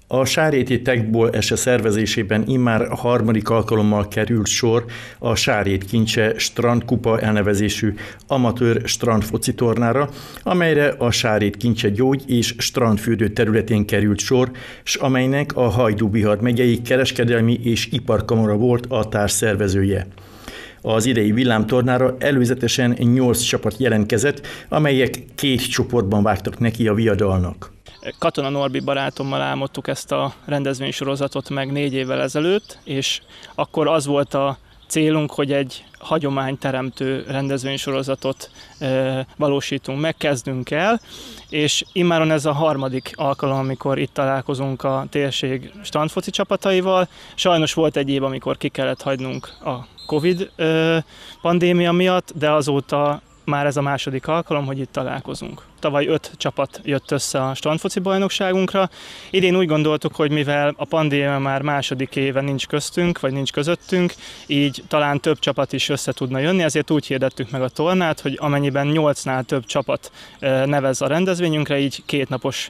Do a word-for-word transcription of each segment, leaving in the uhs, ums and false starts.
A Sárréti Techball ese szervezésében immár harmadik alkalommal került sor a Sárrét Kincse Strandkupa elnevezésű amatőr strandfoci tornára, amelyre a Sárrét Kincse gyógy- és strandfürdő területén került sor, s amelynek a Hajdú-Bihar megyei kereskedelmi és iparkamara volt a társszervezője. Az idei villámtornára előzetesen nyolc csapat jelentkezett, amelyek két csoportban vágtak neki a viadalnak. Katona Norbi barátommal álmodtuk ezt a rendezvénysorozatot meg négy évvel ezelőtt, és akkor az volt a célunk, hogy egy hagyományteremtő rendezvénysorozatot e, valósítunk meg, kezdünk el, és immáron ez a harmadik alkalom, amikor itt találkozunk a térség strandfoci csapataival. Sajnos volt egy év, amikor ki kellett hagynunk a Covid e, pandémia miatt, de azóta már ez a második alkalom, hogy itt találkozunk. Tavaly öt csapat jött össze a strandfoci bajnokságunkra. Idén úgy gondoltuk, hogy mivel a pandémia már második éve nincs köztünk, vagy nincs közöttünk, így talán több csapat is össze tudna jönni, ezért úgy hirdettük meg a tornát, hogy amennyiben nyolcnál több csapat nevez a rendezvényünkre, így kétnapos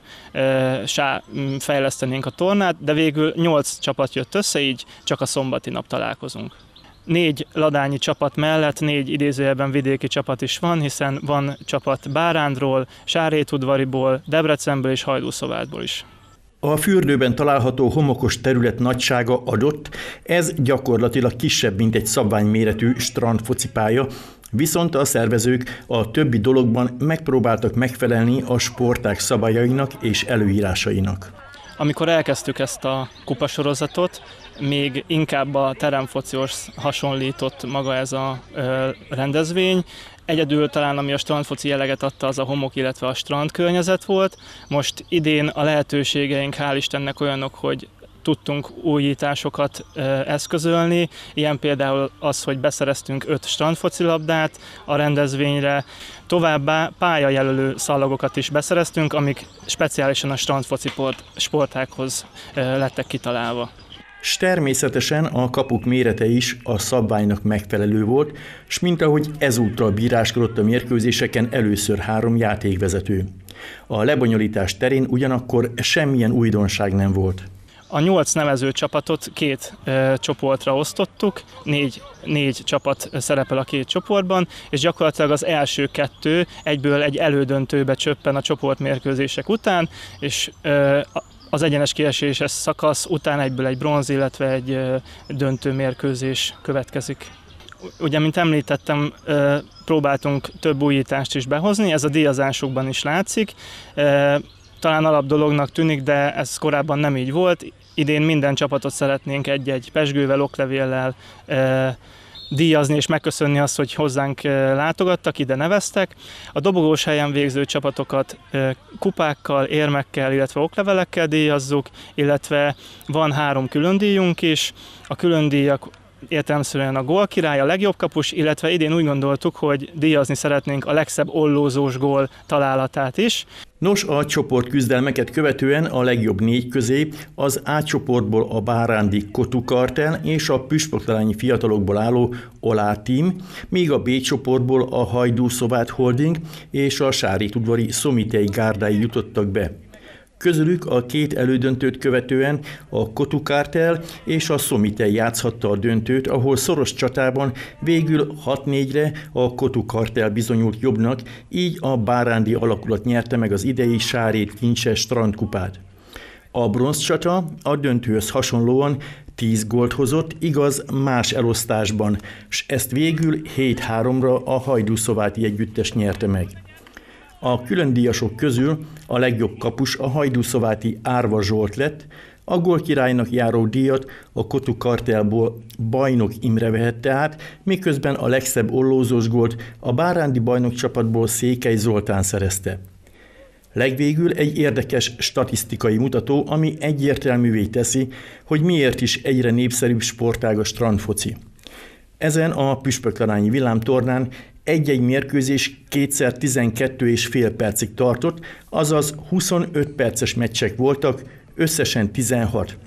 fejlesztenénk a tornát, de végül nyolc csapat jött össze, így csak a szombati nap találkozunk. Négy ladányi csapat mellett négy idézőjelben vidéki csapat is van, hiszen van csapat Bárándról, Sárrétudvariból, Debrecenből és Hajdúszováthból is. A fürdőben található homokos terület nagysága adott, ez gyakorlatilag kisebb, mint egy szabványméretű strandfocipálya, viszont a szervezők a többi dologban megpróbáltak megfelelni a sportág szabályainak és előírásainak. Amikor elkezdtük ezt a kupasorozatot, még inkább a teremfocihoz hasonlított maga ez a ö, rendezvény. Egyedül talán, ami a strandfoci jelleget adta, az a homok, illetve a strandkörnyezet volt. Most idén a lehetőségeink, hál' Istennek olyanok, hogy tudtunk újításokat ö, eszközölni. Ilyen például az, hogy beszereztünk öt strandfocilabdát a rendezvényre. Továbbá pályajelölő szallagokat is beszereztünk, amik speciálisan a strandfoci sportákhoz ö, lettek kitalálva. S természetesen a kapuk mérete is a szabványnak megfelelő volt, s mint ahogy ezúttal bíráskodott a mérkőzéseken először három játékvezető. A lebonyolítás terén ugyanakkor semmilyen újdonság nem volt. A nyolc nevező csapatot két e, csoportra osztottuk, négy, négy csapat szerepel a két csoportban, és gyakorlatilag az első kettő egyből egy elődöntőbe csöppen a csoportmérkőzések után, és e, az egyenes kieséses szakasz után egyből egy bronz, illetve egy döntő mérkőzés következik. Ugye, mint említettem, próbáltunk több újítást is behozni, ez a díjazásokban is látszik. Talán alapdolognak tűnik, de ez korábban nem így volt. Idén minden csapatot szeretnénk egy-egy pezsgővel, oklevéllel díjazni és megköszönni azt, hogy hozzánk látogattak, ide neveztek. A dobogós helyen végző csapatokat kupákkal, érmekkel, illetve oklevelekkel díjazzuk, illetve van három külön díjunk is. A külön díjak értelemszerűen a gólkirály, a legjobb kapus, illetve idén úgy gondoltuk, hogy díjazni szeretnénk a legszebb ollózós gól találatát is. Nos, a csoportküzdelmeket követően a legjobb négy közé az A csoportból a bárándi Kotu Kartel és a püspöktalányi fiatalokból álló Olá Team, míg a B csoportból a Hajdú-Szováth Holding és a Sárrétudvari Szomitei gárdái jutottak be. Közülük a két elődöntőt követően a Kotu Kartel és a Szomitei játszhatta a döntőt, ahol szoros csatában végül hat négyre a Kotu Kartel bizonyult jobbnak, így a bárándi alakulat nyerte meg az idei Sárrét Kincse strandkupát. A bronzcsata a döntőhöz hasonlóan tíz gólt hozott, igaz más elosztásban, s ezt végül hét háromra a Hajdú-Szováthy együttes nyerte meg. A különdíjasok közül a legjobb kapus a Hajdú-Szováthy Árva Zsolt lett, a gólkirálynak járó díjat a Kotu Kartelból Bajnok Imre vehette át, miközben a legszebb ollózós gólt a bárándi bajnokcsapatból Székely Zoltán szerezte. Legvégül egy érdekes statisztikai mutató, ami egyértelművé teszi, hogy miért is egyre népszerűbb sportág a strandfoci. Ezen a püspöktalányi villámtornán egy-egy mérkőzés kétszer tizenkettő és fél percig tartott, azaz huszonöt perces meccsek voltak, összesen tizenhat.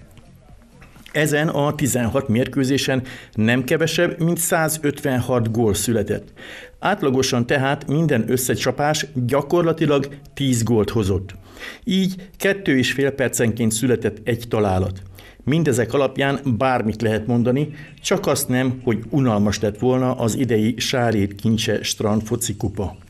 Ezen a tizenhat mérkőzésen nem kevesebb, mint százötvenhat gól született. Átlagosan tehát minden összecsapás gyakorlatilag tíz gólt hozott. Így kettő és fél percenként született egy találat. Mindezek alapján bármit lehet mondani, csak azt nem, hogy unalmas lett volna az idei Sárét Kincse strandfoci kupa.